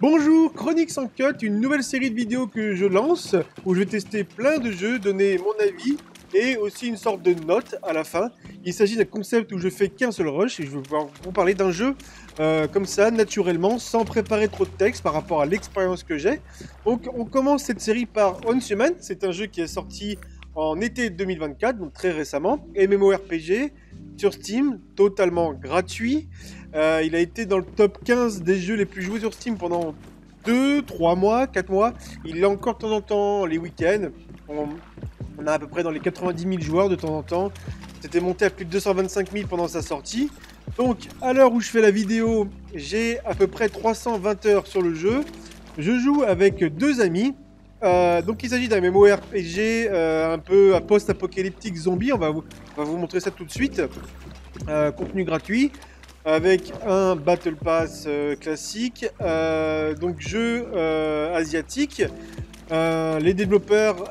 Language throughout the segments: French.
Bonjour, Chronique sans cut, une nouvelle série de vidéos que je lance où je vais tester plein de jeux, donner mon avis et aussi une sorte de note à la fin. Il s'agit d'un concept où je fais qu'un seul rush et je vais pouvoir vous parler d'un jeu comme ça, naturellement, sans préparer trop de texte par rapport à l'expérience que j'ai. Donc on commence cette série par Once Human, c'est un jeu qui est sorti en été 2024, donc très récemment, MMORPG sur Steam, totalement gratuit. Il a été dans le top 15 des jeux les plus joués sur Steam pendant 2, 3 mois, 4 mois. Il est encore de temps en temps les week-ends. On a à peu près dans les 90 000 joueurs de temps en temps. C'était monté à plus de 225 000 pendant sa sortie. Donc à l'heure où je fais la vidéo, j'ai à peu près 320 heures sur le jeu. Je joue avec deux amis. Donc il s'agit d'un MMORPG un peu post-apocalyptique zombie. On va vous montrer ça tout de suite. Contenu gratuit avec un Battle Pass classique, donc jeu asiatique. Les développeurs,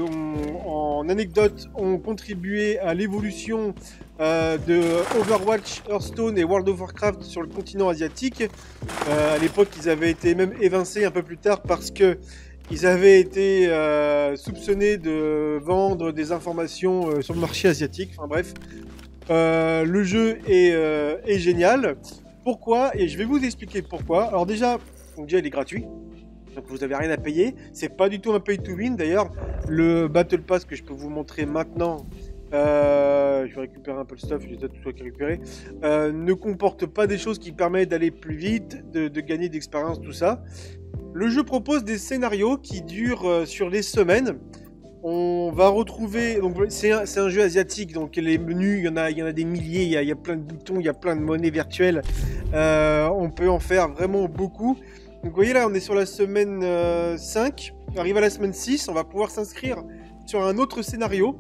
en anecdote, ont contribué à l'évolution de Overwatch, Hearthstone et World of Warcraft sur le continent asiatique. À l'époque, ils avaient été même évincés un peu plus tard parce que ils avaient été soupçonnés de vendre des informations sur le marché asiatique. Enfin bref, le jeu est génial. Pourquoi? Et je vais vous expliquer pourquoi. Alors déjà il est gratuit. Donc vous n'avez rien à payer. C'est pas du tout un pay to win. D'ailleurs, le Battle Pass que je peux vous montrer maintenant, je vais récupérer un peu le stuff, je les ai tout récupéré, ne comporte pas des choses qui permettent d'aller plus vite, de gagner d'expérience, tout ça. Le jeu propose des scénarios qui durent sur des semaines. On va retrouver, donc c'est un jeu asiatique, donc les menus, il y en a des milliers, il y a plein de boutons, il y a plein de monnaies virtuelles. On peut en faire vraiment beaucoup. Donc vous voyez là, on est sur la semaine 5, arrive à la semaine 6, on va pouvoir s'inscrire sur un autre scénario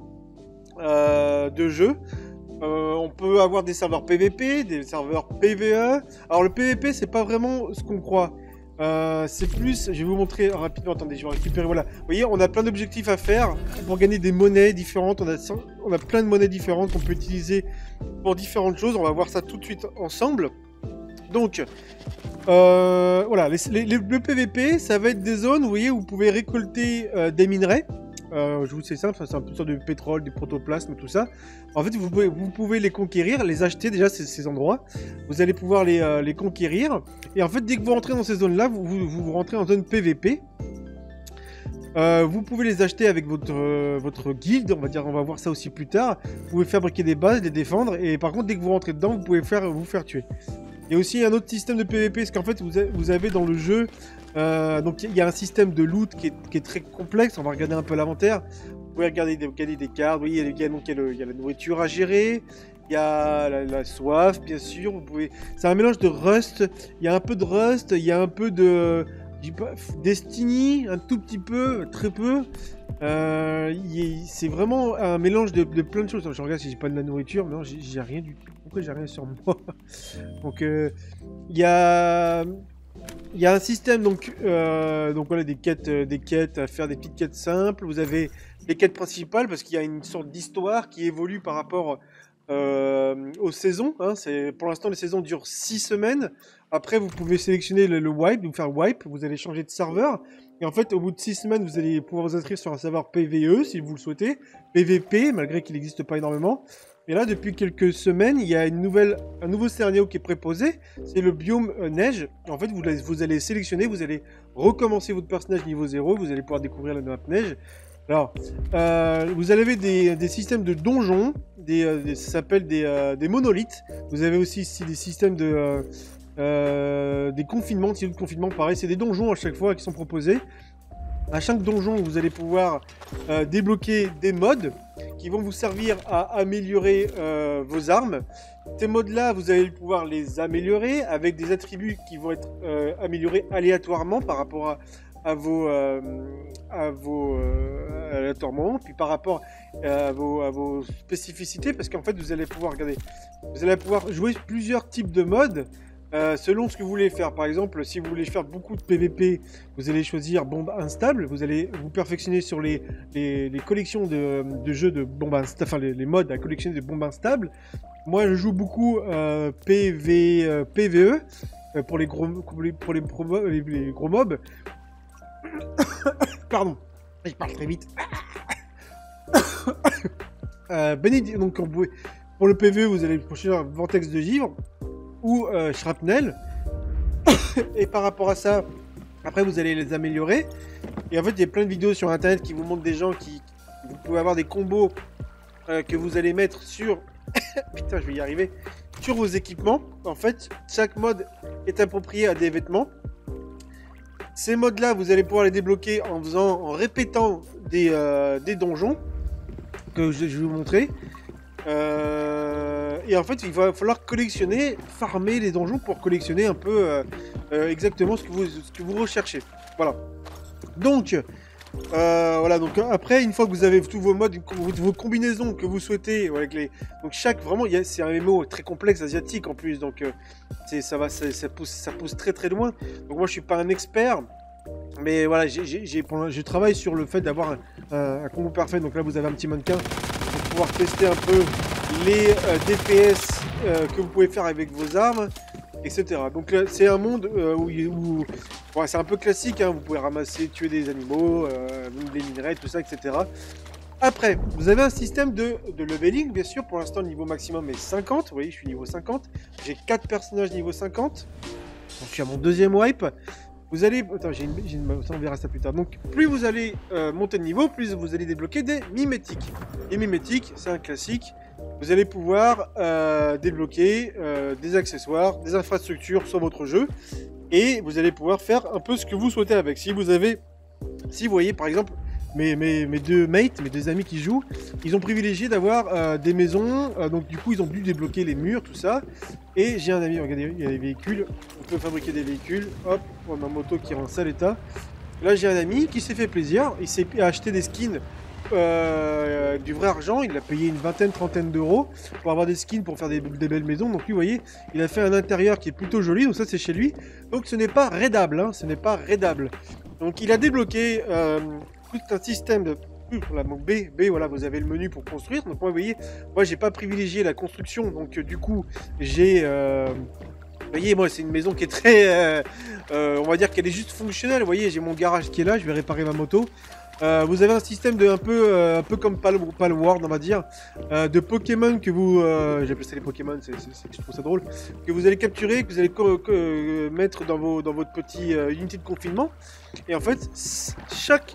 de jeu. On peut avoir des serveurs PVP, des serveurs PVE. Alors le PVP, c'est pas vraiment ce qu'on croit. C'est plus, je vais vous montrer rapidement, attendez, je vais récupérer, voilà. Vous voyez, on a plein d'objectifs à faire pour gagner des monnaies différentes. On a plein de monnaies différentes qu'on peut utiliser pour différentes choses. On va voir ça tout de suite ensemble. Donc, voilà, le PVP, ça va être des zones, vous voyez, où vous pouvez récolter des minerais. Je vous c'est simple, c'est un peu sorte de pétrole, du protoplasme, tout ça. En fait, vous pouvez les conquérir, les acheter déjà ces endroits. Vous allez pouvoir les conquérir. Et en fait, dès que vous rentrez dans ces zones-là, vous rentrez en zone PVP. Vous pouvez les acheter avec votre guilde, on va voir ça aussi plus tard. Vous pouvez fabriquer des bases, les défendre. Et par contre, dès que vous rentrez dedans, vous pouvez vous faire tuer. Il y a aussi un autre système de PVP, parce qu'en fait, vous avez dans le jeu, donc il y a un système de loot qui est très complexe. On va regarder un peu l'inventaire. Vous pouvez regarder gagner des cartes. Vous voyez, il y a la nourriture à gérer. Il y a la soif, bien sûr. C'est un mélange de Rust. Il y a un peu de Rust. Il y a un peu de Destiny, un tout petit peu, très peu. C'est vraiment un mélange de plein de choses. Je regarde si j'ai pas de la nourriture. Non, j'ai rien du tout. Pourquoi j'ai rien sur moi? Donc il y a un système donc voilà des quêtes à faire, des petites quêtes simples. Vous avez les quêtes principales parce qu'il y a une sorte d'histoire qui évolue par rapport aux saisons. Hein. Pour l'instant les saisons durent 6 semaines. Après vous pouvez sélectionner le wipe, donc faire wipe. Vous allez changer de serveur. Et en fait, au bout de 6 semaines, vous allez pouvoir vous inscrire sur un serveur PVE si vous le souhaitez, PVP, malgré qu'il n'existe pas énormément. Et là, depuis quelques semaines, il y a un nouveau scénario qui est préposé, c'est le biome neige. En fait, vous allez sélectionner, vous allez recommencer votre personnage niveau 0, vous allez pouvoir découvrir la map neige. Alors, vous avez des systèmes de donjons, ça s'appelle des monolithes. Vous avez aussi des systèmes des confinements, de confinement, pareil, c'est des donjons à chaque fois qui sont proposés. À chaque donjon, vous allez pouvoir débloquer des mods qui vont vous servir à améliorer vos armes. Ces mods-là, vous allez pouvoir les améliorer avec des attributs qui vont être améliorés aléatoirement par rapport à vos aléatoirement, puis par rapport à vos spécificités, parce qu'en fait, vous allez pouvoir jouer plusieurs types de mods. Selon ce que vous voulez faire, par exemple, si vous voulez faire beaucoup de PVP, vous allez choisir bombe instable. Vous allez vous perfectionner sur les collections de jeux de bombes instables, enfin les modes à collectionner de bombes instables. Moi, je joue beaucoup PVE. pour les gros, les gros mobs. Pardon, je parle très vite. Donc pour le PvE, vous allez prochainer un vortex de givre ou shrapnel. Et par rapport à ça, après vous allez les améliorer. Et en fait, il y a plein de vidéos sur internet qui vous montrent des gens qui... Vous pouvez avoir des combos que vous allez mettre sur... Putain, je vais y arriver. Sur vos équipements. En fait, chaque mode est approprié à des vêtements. Ces modes-là, vous allez pouvoir les débloquer en répétant des donjons que je vais vous montrer. Et en fait, il va falloir collectionner, farmer les donjons pour collectionner un peu exactement ce que vous recherchez. Voilà. Donc, voilà. Donc après, une fois que vous avez tous vos modes, vos combinaisons que vous souhaitez, avec donc vraiment, c'est un MMO très complexe asiatique en plus. Donc ça pousse très très loin. Donc moi, je suis pas un expert. Mais voilà, je travaille sur le fait d'avoir un combo parfait. Donc là, vous avez un petit mannequin pour pouvoir tester un peu les DPS que vous pouvez faire avec vos armes, etc. Donc c'est un monde où c'est un peu classique, hein. Vous pouvez ramasser, tuer des animaux, des minerais, tout ça, etc. Après, vous avez un système de leveling, bien sûr. Pour l'instant, le niveau maximum est 50. Vous voyez, je suis niveau 50. J'ai 4 personnages niveau 50. Donc, je suis à mon deuxième wipe. Vous allez... Attends, on verra ça plus tard. Donc, plus vous allez monter de niveau, plus vous allez débloquer des mimétiques. Les mimétiques, c'est un classique. Vous allez pouvoir débloquer des accessoires, des infrastructures sur votre jeu. Et vous allez pouvoir faire un peu ce que vous souhaitez avec. Si vous voyez, par exemple, mes deux mates, mes deux amis qui jouent, ils ont privilégié d'avoir des maisons. Donc, du coup, ils ont dû débloquer les murs, tout ça. Et j'ai un ami, regardez, il y a des véhicules. On peut fabriquer des véhicules. Hop, on a ma moto qui est en sale état. Là, j'ai un ami qui s'est fait plaisir. Il s'est acheté des skins du vrai argent. Il a payé une vingtaine, trentaine d'euros pour avoir des skins pour faire des belles maisons. Donc, lui, vous voyez, il a fait un intérieur qui est plutôt joli. Donc, ça, c'est chez lui. Donc, ce n'est pas raidable. Hein, ce n'est pas raidable. Donc, il a débloqué tout un système de... Voilà, donc B, voilà, vous avez le menu pour construire. Donc, moi, vous voyez, moi, j'ai pas privilégié la construction. Donc, du coup, j'ai... Vous voyez, moi, c'est une maison qui est très... on va dire qu'elle est juste fonctionnelle. Vous voyez, j'ai mon garage qui est là. Je vais réparer ma moto. Vous avez un système de un peu comme Palworld, on va dire, de Pokémon que vous... J'appelle ça les Pokémon, je trouve ça drôle. Que vous allez capturer, que vous allez mettre dans votre petit unité de confinement. Et en fait, chaque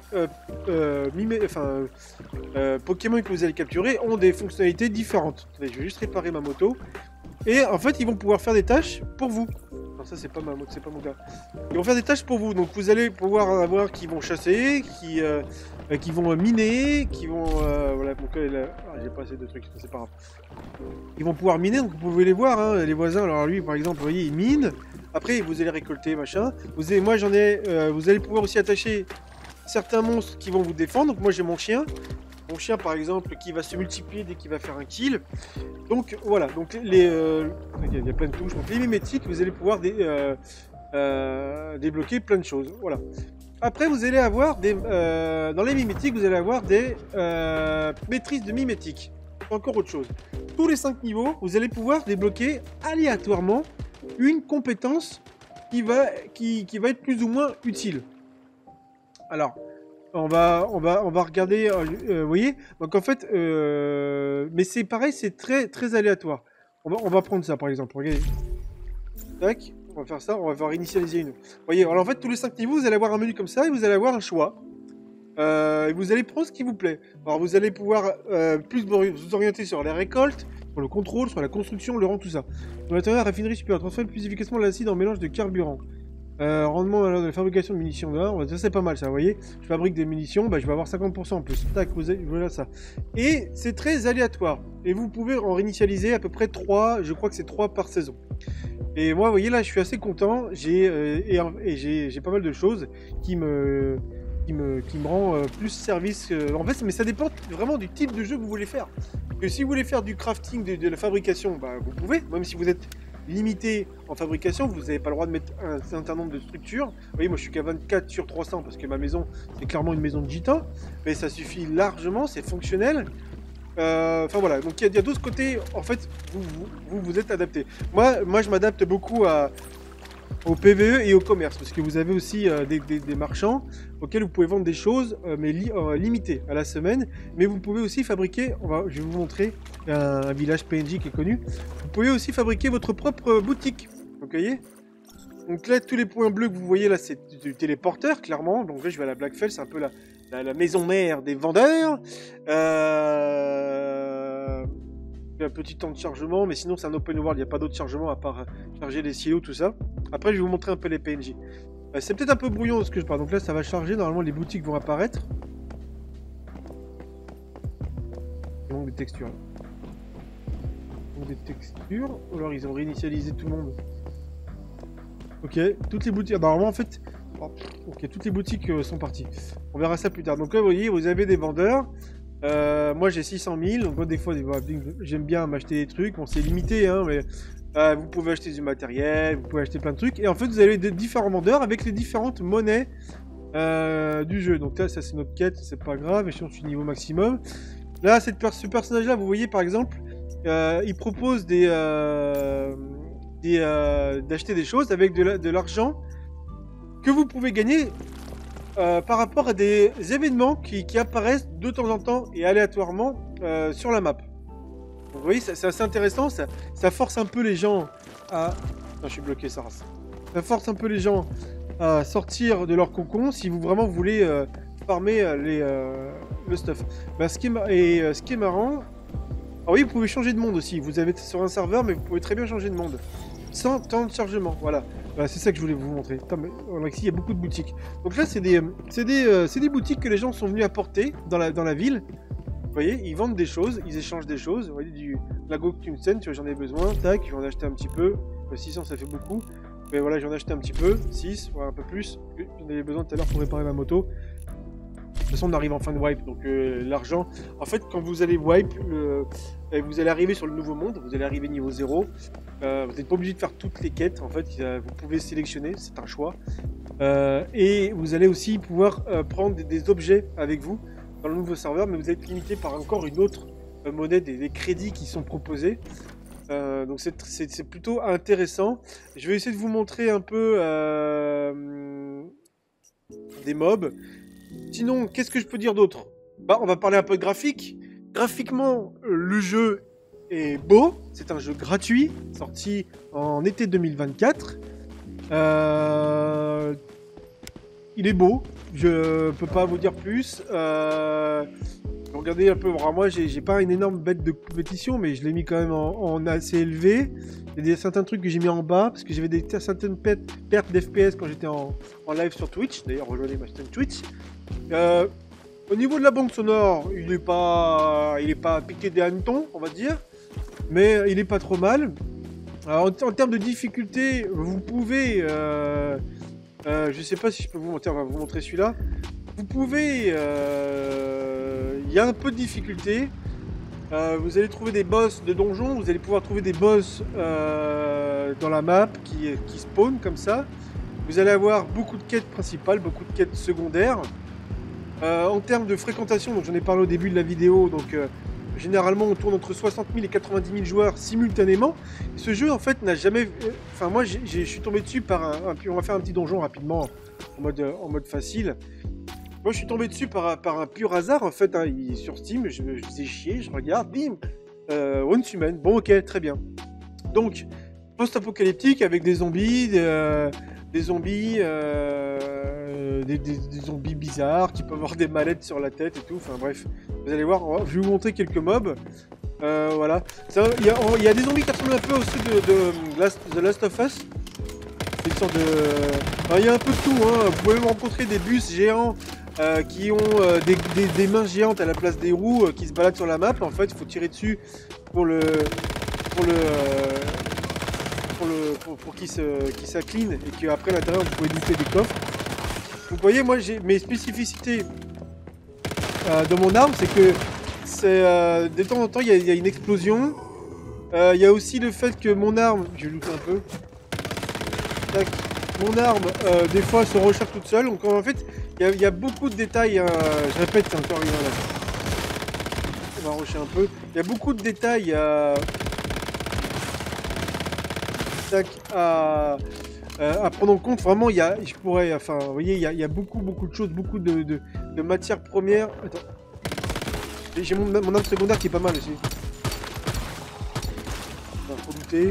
Pokémon que vous allez capturer ont des fonctionnalités différentes. Attendez, je vais juste réparer ma moto. Et en fait, ils vont pouvoir faire des tâches pour vous. Non, ça, c'est pas ma moto, c'est pas mon gars. Ils vont faire des tâches pour vous. Donc, vous allez pouvoir avoir qui vont chasser, qui vont miner, qui vont... voilà, mon gars, j'ai pas assez de trucs, c'est pas grave. Ils vont pouvoir miner, donc vous pouvez les voir, hein, les voisins. Alors, lui, par exemple, vous voyez, il mine. Après, vous allez récolter, machin. Moi, j'en ai... vous allez pouvoir aussi attacher certains monstres qui vont vous défendre. Donc, moi, j'ai mon chien. Mon chien, par exemple, qui va se multiplier dès qu'il va faire un kill. Donc, voilà. Donc, il y a plein de touches. Donc, les mimétiques, vous allez pouvoir débloquer plein de choses. Voilà. Après, vous allez avoir dans les mimétiques, vous allez avoir des maîtrises de mimétiques. Encore autre chose. Tous les 5 niveaux, vous allez pouvoir débloquer aléatoirement une compétence qui va être plus ou moins utile. Alors... On va regarder, vous voyez. Donc en fait, mais c'est pareil, c'est très très aléatoire. On va prendre ça par exemple. Regardez. Tac, on va faire ça. On va réinitialiser une. Vous voyez. Alors en fait, tous les 5 niveaux, vous allez avoir un menu comme ça et vous allez avoir un choix. Et vous allez prendre ce qui vous plaît. Alors vous allez pouvoir plus vous orienter sur les récoltes, sur le contrôle, sur la construction, le rang, tout ça. Dans l'intérieur, la raffinerie supérieure transforme plus efficacement l'acide en mélange de carburant. Rendement alors de la fabrication de munitions de ça c'est pas mal ça, vous voyez. Je fabrique des munitions, bah, je vais avoir 50% en plus. Tac, voilà ça. Et c'est très aléatoire. Et vous pouvez en réinitialiser à peu près 3, je crois que c'est 3 par saison. Et moi, vous voyez là, je suis assez content. J'ai pas mal de choses qui me rend plus service. En fait, mais ça dépend vraiment du type de jeu que vous voulez faire. Que si vous voulez faire du crafting, de la fabrication, bah, vous pouvez, même si vous êtes limité en fabrication, vous n'avez pas le droit de mettre un certain nombre de structures. Vous voyez, moi je suis qu'à 24 sur 300 parce que ma maison c'est clairement une maison de gitan, mais ça suffit largement, c'est fonctionnel. Enfin voilà, donc il y a d'autres côtés, en fait, vous êtes adapté. Moi je m'adapte beaucoup à au PVE et au commerce, parce que vous avez aussi des marchands auxquels vous pouvez vendre des choses, mais limitées à la semaine. Mais vous pouvez aussi fabriquer, je vais vous montrer un village PNJ qui est connu. Vous pouvez aussi fabriquer votre propre boutique. Vous voyez? Donc là, tous les points bleus que vous voyez là, c'est du téléporteur, clairement. Donc là, je vais à la Blackfell, c'est un peu la maison mère des vendeurs. Un petit temps de chargement, mais sinon c'est un open world, il n'y a pas d'autre chargement à part charger les silos, tout ça. Après, je vais vous montrer un peu les PNJ. C'est peut-être un peu brouillon ce que je parle, donc là ça va charger, normalement les boutiques vont apparaître. Il manque des textures. Il manque des textures, ou alors ils ont réinitialisé tout le monde. Ok, toutes les boutiques, normalement en fait... Ok, toutes les boutiques sont parties. On verra ça plus tard. Donc là, vous voyez, vous avez des vendeurs. Moi j'ai 600 000, donc moi, des fois j'aime bien m'acheter des trucs, bon c'est limité hein, mais vous pouvez acheter du matériel, vous pouvez acheter plein de trucs, et en fait vous avez des différents vendeurs avec les différentes monnaies du jeu. Donc là ça c'est notre quête, c'est pas grave, et je suis niveau maximum. Là ce personnage là, vous voyez par exemple, il propose d'acheter des choses avec de l'argent que vous pouvez gagner par rapport à des événements qui apparaissent de temps en temps et aléatoirement sur la map. Donc, vous voyez, c'est assez intéressant, ça force un peu les gens à... Non, je suis bloqué, ça rase. Ça force un peu les gens à sortir de leur cocon si vous vraiment voulez farmer le stuff. Bah, ce qui est marrant... Ah oui, vous pouvez changer de monde aussi. Vous avez sur un serveur, mais vous pouvez très bien changer de monde. Sans temps de chargement, voilà. C'est ça que je voulais vous montrer. Ici, il y a beaucoup de boutiques. Donc là, c'est des boutiques que les gens sont venus apporter dans la ville. Vous voyez, ils vendent des choses, ils échangent des choses. Vous voyez, du lago tungsten, tu vois, j'en ai besoin. Tac, je vais en acheter un petit peu. 600, ça fait beaucoup. Mais voilà, j'en ai acheté un petit peu. 6, voilà, un peu plus. J'en avais besoin tout à l'heure pour réparer ma moto. De toute façon, on arrive en fin de wipe, donc l'argent... En fait, quand vous allez wipe, vous allez arriver sur le nouveau monde, vous allez arriver niveau 0. Vous n'êtes pas obligé de faire toutes les quêtes, en fait, vous pouvez sélectionner, c'est un choix. Et vous allez aussi pouvoir prendre des objets avec vous dans le nouveau serveur, mais vous êtes limité par encore une autre monnaie, des crédits qui sont proposés. Donc c'est plutôt intéressant. Je vais essayer de vous montrer un peu des mobs. Sinon, qu'est-ce que je peux dire d'autre? Bah, on va parler un peu de graphique. Graphiquement, le jeu est beau. C'est un jeu gratuit, sorti en été 2024. Il est beau. Je peux pas vous dire plus. Regardez un peu. Alors moi, j'ai pas une énorme bête de compétition, mais je l'ai mis quand même en assez élevé. Il y a certains trucs que j'ai mis en bas parce que j'avais certaines pertes d'FPS quand j'étais en live sur Twitch. D'ailleurs, rejoignez ma chaîne Twitch. Au niveau de la bande sonore, il est pas piqué des hannetons, on va dire, mais il est pas trop mal. Alors, en termes de difficulté, vous pouvez, je sais pas si je peux vous montrer, on va vous montrer celui-là. Vous pouvez, il y a un peu de difficulté. Vous allez trouver des boss de donjons, vous allez pouvoir trouver des boss dans la map qui spawnent comme ça. Vous allez avoir beaucoup de quêtes principales, beaucoup de quêtes secondaires. En termes de fréquentation, donc j'en ai parlé au début de la vidéo, donc généralement on tourne entre 60 000 et 90 000 joueurs simultanément. Et ce jeu en fait n'a jamais... Enfin moi je suis tombé dessus par on va faire un petit donjon rapidement en mode facile. Moi je suis tombé dessus par un pur hasard en fait, hein, il est sur Steam, je faisais chier, je regarde, bim, Once Human, bon ok, très bien. Donc, post-apocalyptique avec des zombies, des zombies bizarres qui peuvent avoir des mallettes sur la tête et tout, enfin bref, vous allez voir, je vais vous montrer quelques mobs. Voilà, il y a des zombies qui ressemblent un peu aussi de The Last of Us. C'est une sorte de... il y a un peu de tout, hein. Vous pouvez rencontrer des bus géants qui ont des mains géantes à la place des roues qui se baladent sur la map. En fait, il faut tirer dessus pour qu'il s'incline et qu'après à l'intérieur vous pouvez looter des coffres. Vous voyez, moi j'ai mes spécificités de mon arme, c'est que de temps en temps il y a une explosion. Il y a aussi le fait que mon arme, je loot un peu. Tac. Mon arme, des fois, se recharge toute seule. Donc en fait, il y a beaucoup de détails. Je répète, c'est encore rien là. On va rusher un peu. Il y a beaucoup de détails tac, à prendre en compte. Vraiment, je pourrais, enfin, vous voyez, il y a beaucoup de choses, beaucoup de matières premières. Attends. J'ai mon arme secondaire qui est pas mal aussi. Faut douter.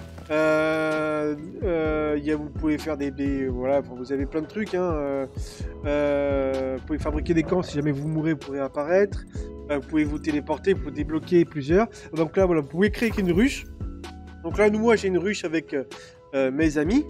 Vous pouvez faire voilà, vous avez plein de trucs. Hein, vous pouvez fabriquer des camps si jamais vous mourrez, vous pourrez apparaître. Vous pouvez vous téléporter, vous pouvez débloquer plusieurs. Donc là, voilà, vous pouvez créer une ruche. Donc là, moi, j'ai une ruche avec mes amis.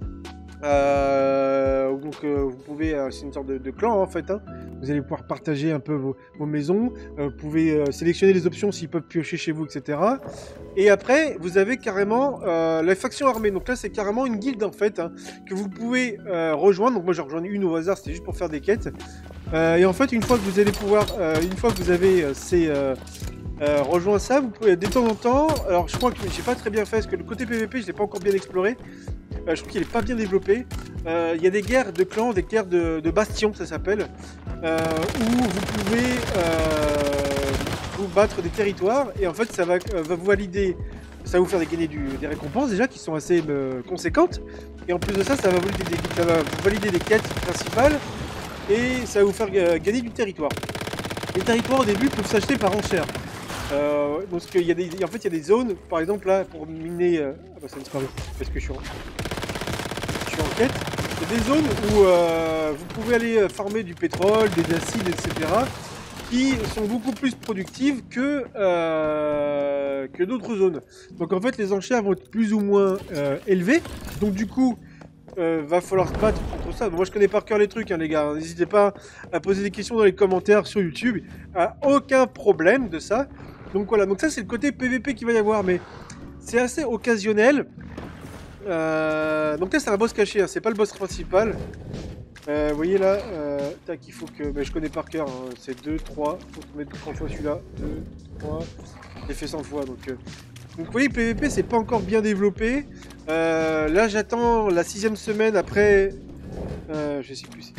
Vous pouvez, c'est une sorte de clan en fait. Hein. Vous allez pouvoir partager un peu vos maisons. Vous pouvez sélectionner les options s'ils peuvent piocher chez vous, etc. Et après, vous avez carrément la faction armée. Donc là, c'est carrément une guilde en fait hein, que vous pouvez rejoindre. Donc moi, j'en rejoins une au hasard, c'était juste pour faire des quêtes. Et en fait, une fois que vous allez pouvoir, une fois que vous avez rejoint ça, vous pouvez de temps en temps. Alors, je crois que j'ai pas très bien fait parce que le côté PVP, je l'ai pas encore bien exploré. Je trouve qu'il est pas bien développé. Il y a des guerres de clans, des guerres de bastions, ça s'appelle, où vous pouvez vous battre des territoires et en fait ça va vous valider, ça va vous faire gagner des récompenses déjà qui sont assez conséquentes et en plus de ça, ça va vous valider des quêtes principales et ça va vous faire gagner du territoire. Les territoires au début peuvent s'acheter par enchère. Donc en fait il y a des zones, par exemple là pour miner, ah bah ça a disparu parce que je suis en quête. Il y a des zones où vous pouvez aller farmer du pétrole, des acides, etc. qui sont beaucoup plus productives que d'autres zones. Donc en fait les enchères vont être plus ou moins élevées. Donc du coup va falloir se battre contre ça. Moi je connais par cœur les trucs hein, les gars. N'hésitez pas à poser des questions dans les commentaires sur YouTube. Aucun problème de ça. Donc voilà, donc ça c'est le côté PVP qu'il va y avoir, mais c'est assez occasionnel. Donc là c'est un boss caché, hein, c'est pas le boss principal. Vous voyez là, tac, il faut que... je connais par cœur, hein, c'est 2, 3, faut mettre 100 fois celui-là, 2, 3, j'ai fait 100 fois, donc vous voyez, PVP c'est pas encore bien développé. Là j'attends la 6ème semaine après... je sais plus si...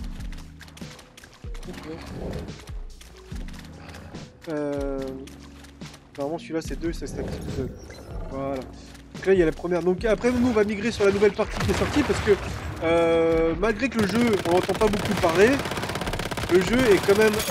Normalement celui-là c'est 2, ça s'active tout seul. Voilà. Donc là il y a la première. Donc après nous on va migrer sur la nouvelle partie qui est sortie parce que malgré que le jeu on n'entend pas beaucoup parler, le jeu est quand même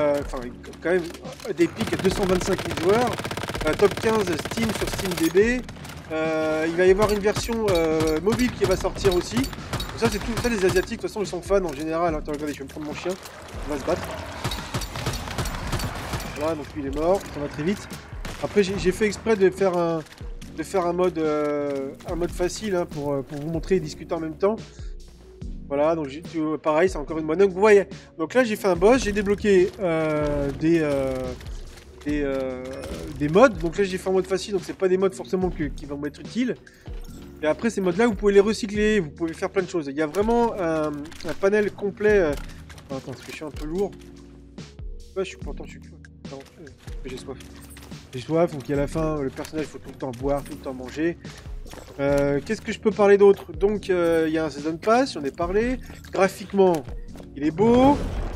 des pics à 225 000 joueurs, top 15 Steam sur SteamDB. Il va y avoir une version mobile qui va sortir aussi. Donc ça c'est tout ça les asiatiques de toute façon ils sont fans en général. Attends regardez je vais me prendre mon chien, on va se battre. Voilà donc lui il est mort, ça va très vite. Après j'ai fait exprès de faire un mode facile hein, pour vous montrer et discuter en même temps. Voilà, donc pareil, c'est encore une mode. Donc vous voyez, donc là j'ai fait un boss, j'ai débloqué des modes. Donc là j'ai fait en mode facile, donc c'est pas des modes forcément qui vont m'être utiles. Et après ces modes là, vous pouvez les recycler, vous pouvez faire plein de choses. Il y a vraiment un panel complet. Attends, parce que je suis un peu lourd. Ouais, je suis pourtant je suis. Attends, j'ai soif. J'ai soif, donc à la fin, le personnage, il faut tout le temps boire, tout le temps manger. Qu'est-ce que je peux parler d'autre? Donc, il y a un Season Pass, j'en ai parlé. Graphiquement, il est beau.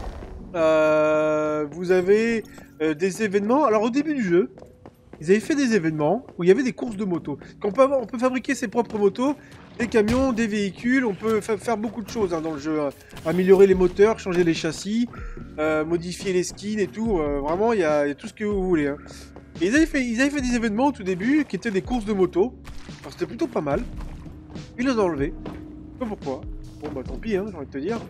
Vous avez des événements. Alors, au début du jeu, ils avaient fait des événements où il y avait des courses de motos. On peut fabriquer ses propres motos, des camions, des véhicules. On peut faire beaucoup de choses hein, dans le jeu. Hein. Améliorer les moteurs, changer les châssis, modifier les skins et tout. Vraiment, il y a tout ce que vous voulez. Hein. Et ils avaient fait des événements au tout début qui étaient des courses de moto. Alors c'était plutôt pas mal. Ils les ont enlevés. Je sais pas pourquoi. Bon bah tant pis, hein, j'ai envie de te dire.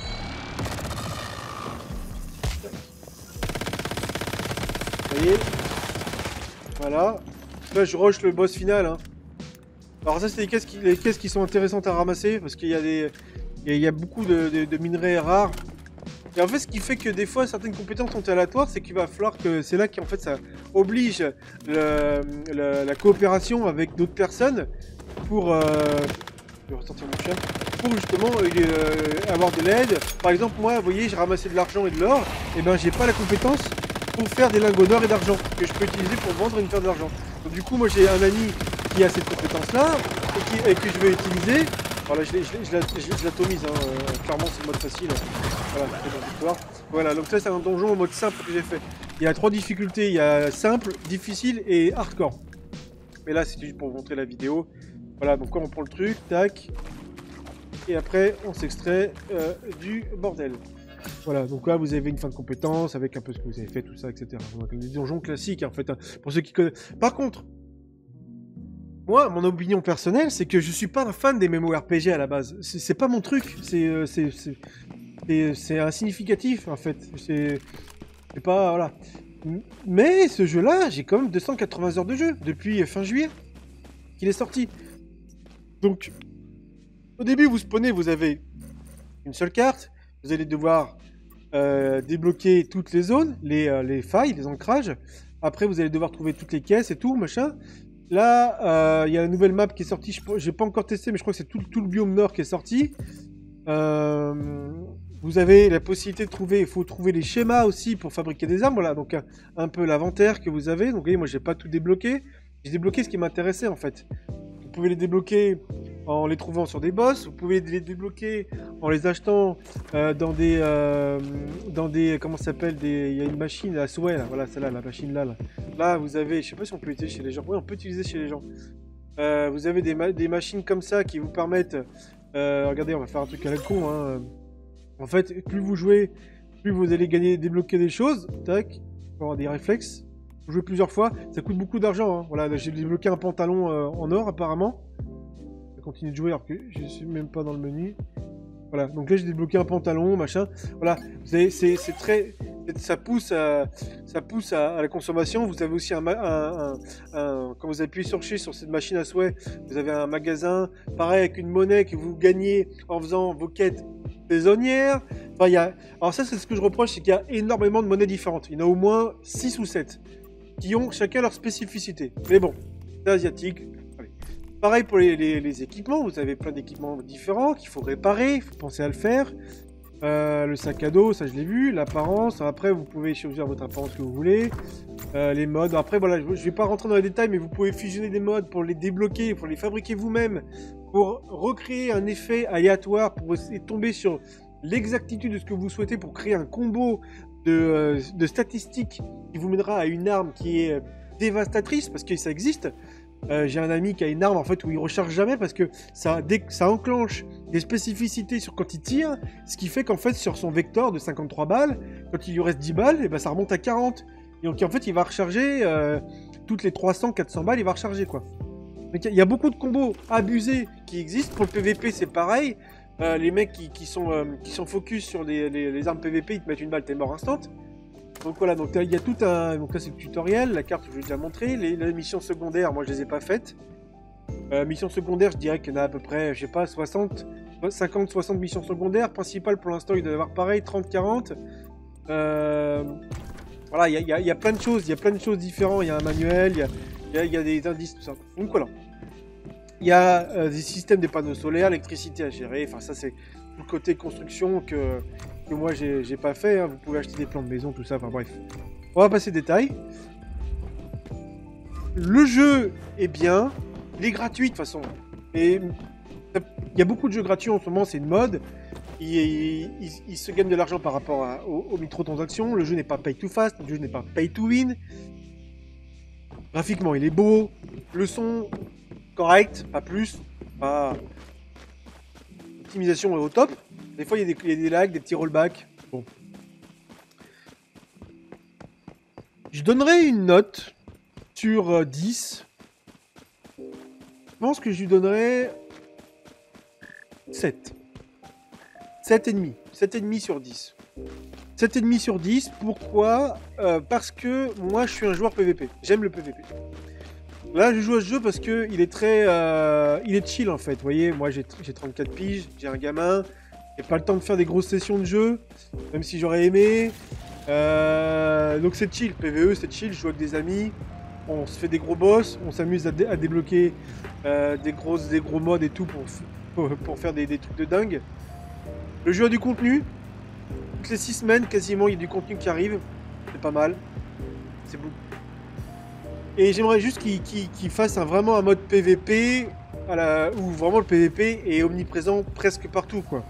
Vous voyez. Voilà. Là je rush le boss final. Hein. Alors ça c'est les caisses qui sont intéressantes à ramasser parce qu'il y a beaucoup de minerais rares. Et en fait, ce qui fait que des fois, certaines compétences sont aléatoires, c'est qu'il va falloir que c'est là qu'en fait ça oblige la coopération avec d'autres personnes pour, je vais ressortir mon chien, pour justement avoir de l'aide. Par exemple, moi, vous voyez, j'ai ramassé de l'argent et de l'or, et ben j'ai pas la compétence pour faire des lingots d'or et d'argent que je peux utiliser pour vendre et me faire de l'argent. Donc du coup, moi j'ai un ami qui a cette compétence-là et que je vais utiliser. Voilà, je l'atomise, hein, clairement c'est le mode facile. Voilà, c'est dans l'histoire. Voilà, donc ça c'est un donjon en mode simple que j'ai fait. Il y a 3 difficultés, il y a simple, difficile et hardcore. Mais là c'était juste pour vous montrer la vidéo. Voilà, donc quand on prend le truc, tac. et après on s'extrait du bordel. Voilà, donc là vous avez une fin de compétence avec un peu ce que vous avez fait, tout ça, etc. Donc des donjons classiques en fait, hein, pour ceux qui connaissent. Par contre, moi, mon opinion personnelle, c'est que je suis pas un fan des MMORPG à la base. C'est pas mon truc, c'est insignificatif en fait. C'est pas, voilà. Mais ce jeu-là, j'ai quand même 280 heures de jeu depuis fin juillet qu'il est sorti. Donc, au début, vous spawnez, vous avez une seule carte. Vous allez devoir débloquer toutes les zones, les failles, les ancrages. Après, vous allez devoir trouver toutes les caisses et tout, machin. Là, il y a la nouvelle map qui est sortie. Je n'ai pas encore testé, mais je crois que c'est tout le biome nord qui est sorti. Vous avez la possibilité de trouver, il faut trouver les schémas aussi pour fabriquer des armes. Voilà, donc un peu l'inventaire que vous avez. Donc, vous voyez, moi, j'ai pas tout débloqué. J'ai débloqué ce qui m'intéressait en fait. Vous pouvez les débloquer en les trouvant sur des boss. Vous pouvez les débloquer en les achetant dans des comment ça s'appelle, il y a une machine à souhait là. Voilà, celle-là, la machine là. Là, vous avez, je sais pas si on peut l'utiliser chez les gens. Oui, on peut utiliser chez les gens. Vous avez des machines comme ça qui vous permettent. Regardez, on va faire un truc à la con. Hein. En fait, plus vous jouez, plus vous allez débloquer des choses. Tac, pour avoir des réflexes. Vous jouez plusieurs fois, ça coûte beaucoup d'argent. Hein. Voilà, j'ai débloqué un pantalon en or apparemment. Je vais continuer de jouer alors que je suis même pas dans le menu. Voilà, donc là j'ai débloqué un pantalon, machin. Voilà, c'est très, ça pousse à la consommation. Vous avez aussi quand vous appuyez sur cette machine à souhait, vous avez un magasin, pareil avec une monnaie que vous gagnez en faisant vos quêtes saisonnières. Enfin, alors ça c'est ce que je reproche, c'est qu'il y a énormément de monnaies différentes. Il y en a au moins 6 ou 7 qui ont chacun leur spécificité. Mais bon, c'est asiatique. Allez. Pareil pour les équipements, vous avez plein d'équipements différents qu'il faut réparer, il faut penser à le faire. Le sac à dos, ça je l'ai vu, l'apparence, après vous pouvez choisir votre apparence que vous voulez, les modes, après voilà, je vais pas rentrer dans les détails, mais vous pouvez fusionner des modes pour les débloquer, pour les fabriquer vous-même, pour recréer un effet aléatoire, pour essayer de tomber sur l'exactitude de ce que vous souhaitez, pour créer un combo de statistiques qui vous mènera à une arme qui est dévastatrice, parce que ça existe. J'ai un ami qui a une arme en fait où il recharge jamais parce que ça enclenche des spécificités sur quand il tire, ce qui fait qu'en fait sur son vecteur de 53 balles, quand il lui reste 10 balles, et ben ça remonte à 40. Et donc en fait il va recharger toutes les 300-400 balles, il va recharger quoi. Donc il y a beaucoup de combos abusés qui existent. Pour le PVP c'est pareil. Les mecs qui sont focus sur les armes PVP, ils te mettent une balle, t'es mort instant. Donc voilà, donc il y a tout un... Donc là c'est le tutoriel, la carte je vous ai déjà montré, les missions secondaires, moi je les ai pas faites. Missions secondaires, je dirais qu'il y en a à peu près, je sais pas, 50-60 missions secondaires. Principales pour l'instant, il doit y avoir pareil, 30-40. Voilà, il y a plein de choses, il y a plein de choses différentes, il y a un manuel, il y a des indices, tout ça. Donc voilà. Il y a des systèmes de panneaux solaires, l'électricité à gérer, enfin ça c'est tout le côté construction que moi j'ai pas fait, hein. Vous pouvez acheter des plans de maison, tout ça, enfin bref. On va passer détail. Le jeu est bien, il est gratuit de toute façon. Et il y a beaucoup de jeux gratuits en ce moment, c'est une mode. Il se gagne de l'argent par rapport aux microtransactions. Le jeu n'est pas pay to fast, le jeu n'est pas pay to win. Graphiquement, il est beau. Le son, correct, pas plus. Pas... L'optimisation est au top. Des fois, il y a des lags, des petits rollbacks. Bon. Je donnerais une note sur 10. Je pense que je lui donnerais 7. 7,5. 7,5 sur 10. 7,5 sur 10, pourquoi parce que moi je suis un joueur PVP. J'aime le PVP. Là je joue à ce jeu parce que il est très... il est chill en fait. Vous voyez, moi j'ai 34 piges, j'ai un gamin. J'ai pas le temps de faire des grosses sessions de jeu, même si j'aurais aimé. Donc c'est chill, PVE c'est chill, je joue avec des amis. On se fait des gros boss, on s'amuse à débloquer des gros modes et tout pour faire des trucs de dingue. Le jeu a du contenu. Toutes les 6 semaines, quasiment, il y a du contenu qui arrive. C'est pas mal. C'est beau. Et j'aimerais juste qu'il fasse vraiment un mode PVP où vraiment le PVP est omniprésent presque partout, quoi.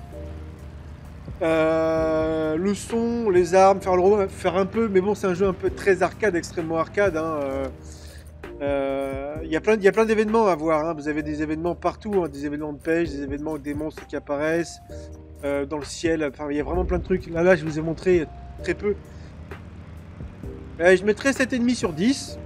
Le son, les armes, faire un peu, mais bon, c'est un jeu un peu très arcade, extrêmement arcade. Hein, Il y a plein d'événements à voir, hein. Vous avez des événements partout, hein, des événements de pêche, des événements avec des monstres qui apparaissent dans le ciel. Enfin, il y a vraiment plein de trucs. Là, je vous ai montré très peu. Je mettrais 7,5 sur 10.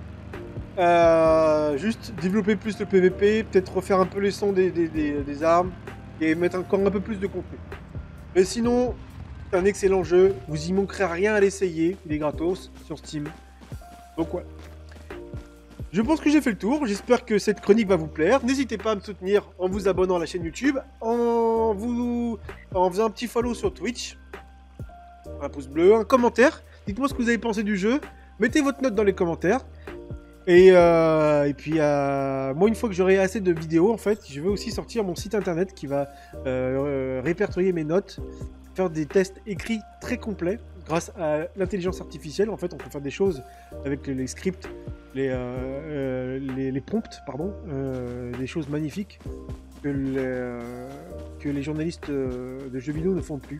Juste développer plus le PVP, peut-être refaire un peu les sons des armes et mettre encore un peu plus de contenu. Mais sinon, c'est un excellent jeu. Vous y manquerez rien à l'essayer. Il est gratos sur Steam. Donc ouais. Je pense que j'ai fait le tour, j'espère que cette chronique va vous plaire. N'hésitez pas à me soutenir en vous abonnant à la chaîne YouTube, en faisant un petit follow sur Twitch, un pouce bleu, un commentaire. Dites-moi ce que vous avez pensé du jeu, mettez votre note dans les commentaires. Et puis, moi, une fois que j'aurai assez de vidéos, en fait, je vais aussi sortir mon site internet qui va répertorier mes notes, faire des tests écrits très complets. Grâce à l'intelligence artificielle, en fait, on peut faire des choses avec les scripts, les prompts, pardon, des choses magnifiques que les journalistes de jeux vidéo ne font plus.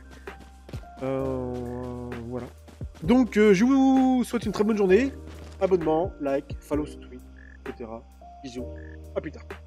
Voilà. Donc, je vous souhaite une très bonne journée. Abonnement, like, follow sur Twitch, etc. Bisous. À plus tard.